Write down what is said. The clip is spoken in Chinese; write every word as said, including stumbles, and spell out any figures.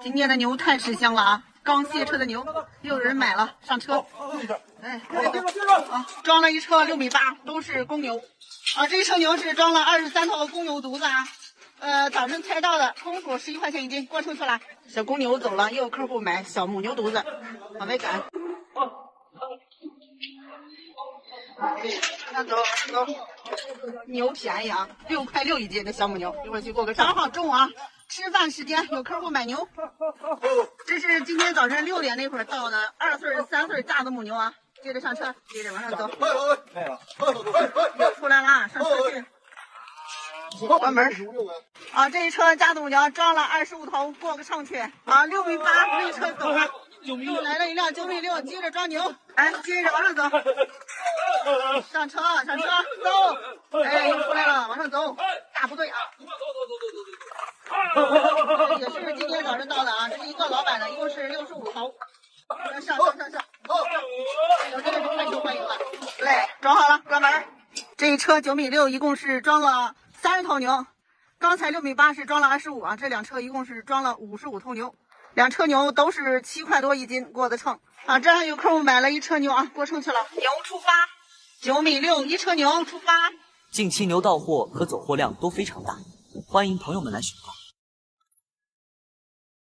今天的牛太吃香了啊！刚卸车的牛，又有人买了，上车。哎，啊，装了一车六米八，都是公牛。啊，这一车牛是装了二十三头公牛犊子啊。呃，早晨猜到的，空数十一块钱一斤，过出去了。小公牛走了，又有客户买小母牛犊子，往外赶。那走走，牛便宜啊，六块六一斤的小母牛，一会儿去过个账。刚好中午啊，吃饭时间有客户买牛。这是今天早晨六点那会儿到的二岁、三岁大的母牛啊。接着上车，接着往上走。又出来了，上车去。关门。啊，这一车家母牛装了二十五头，过个秤去。啊，六米八，这一车走了。又来了一辆九米六，接着装牛。哎，接着往上走。上车，上车，走！哎，又出来了，往上走，大部队啊！也是今天早上到的啊，这是一个老板的，一共是六十五头。上上上上！有这个太受欢迎了。来，装好了，关门。这一车九米六，一共是装了三十头牛。刚才六米八是装了二十五啊，这两车一共是装了五十五头牛。两车牛都是七块多一斤，过的秤啊！这还有客户买了一车牛啊，过秤去了。牛出发。九米六，一车牛出发。 近期牛到货和走货量都非常大，欢迎朋友们来选购。